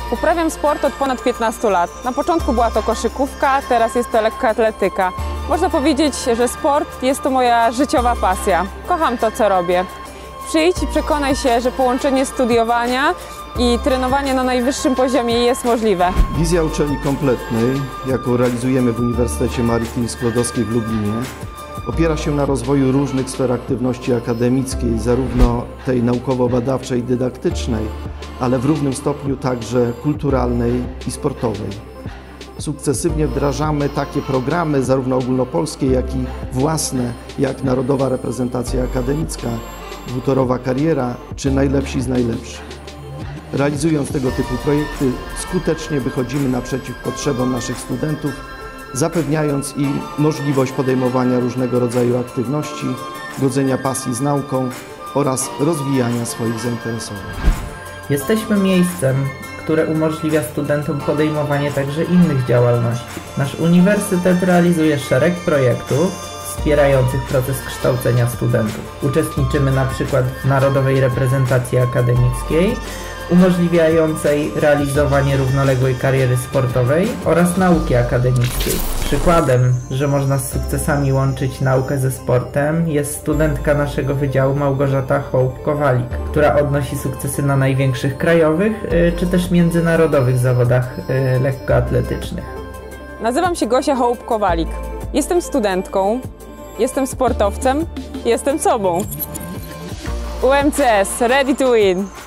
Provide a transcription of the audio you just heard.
Uprawiam sport od ponad 15 lat. Na początku była to koszykówka, teraz jest to lekkoatletyka. Można powiedzieć, że sport jest to moja życiowa pasja. Kocham to, co robię. Przyjdź i przekonaj się, że połączenie studiowania i trenowania na najwyższym poziomie jest możliwe. Wizja uczelni kompletnej, jaką realizujemy w Uniwersytecie Marii Curie-Skłodowskiej w Lublinie, opiera się na rozwoju różnych sfer aktywności akademickiej, zarówno tej naukowo-badawczej i dydaktycznej, ale w równym stopniu także kulturalnej i sportowej. Sukcesywnie wdrażamy takie programy, zarówno ogólnopolskie, jak i własne, jak Narodowa Reprezentacja Akademicka, Dwutorowa Kariera czy Najlepsi z najlepszych. Realizując tego typu projekty, skutecznie wychodzimy naprzeciw potrzebom naszych studentów, zapewniając im możliwość podejmowania różnego rodzaju aktywności, godzenia pasji z nauką oraz rozwijania swoich zainteresowań. Jesteśmy miejscem, które umożliwia studentom podejmowanie także innych działalności. Nasz uniwersytet realizuje szereg projektów wspierających proces kształcenia studentów. Uczestniczymy na przykład w Narodowej Reprezentacji Akademickiej, umożliwiającej realizowanie równoległej kariery sportowej oraz nauki akademickiej. Przykładem, że można z sukcesami łączyć naukę ze sportem, jest studentka naszego wydziału Małgorzata Hołb-Kowalik, która odnosi sukcesy na największych krajowych czy też międzynarodowych zawodach lekkoatletycznych. Nazywam się Gosia Hołb-Kowalik. Jestem studentką, jestem sportowcem, jestem sobą. UMCS, ready to win!